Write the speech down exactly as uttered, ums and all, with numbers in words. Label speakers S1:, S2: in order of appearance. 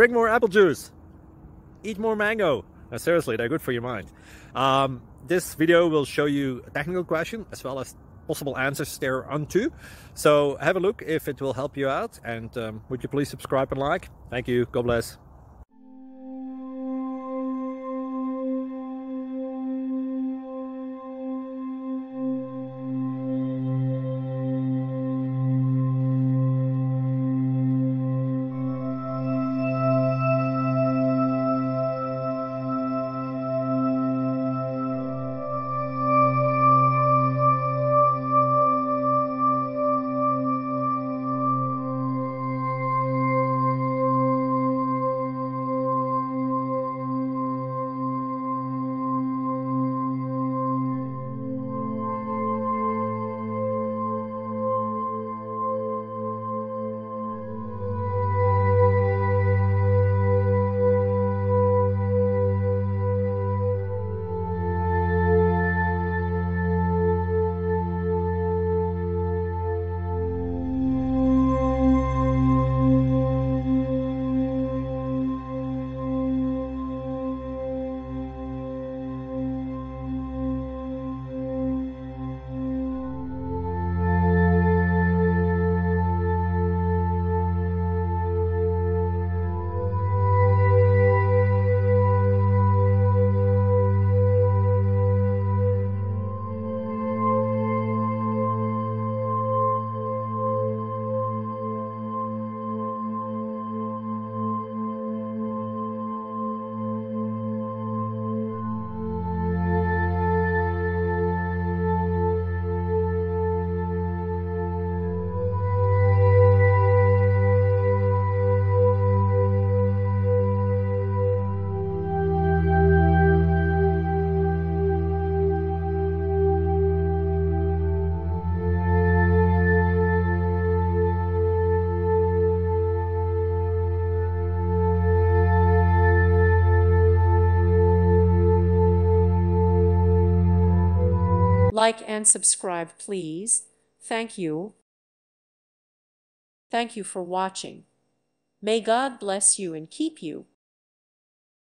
S1: drink more apple juice, eat more mango. No, seriously, they're good for your mind. Um, this video will show you a technical question as well as possible answers thereunto. So have a look if it will help you out, and um, would you please subscribe and like? Thank you. God bless.
S2: Like and subscribe, please. Thank you. Thank you for watching. May God bless you and keep you.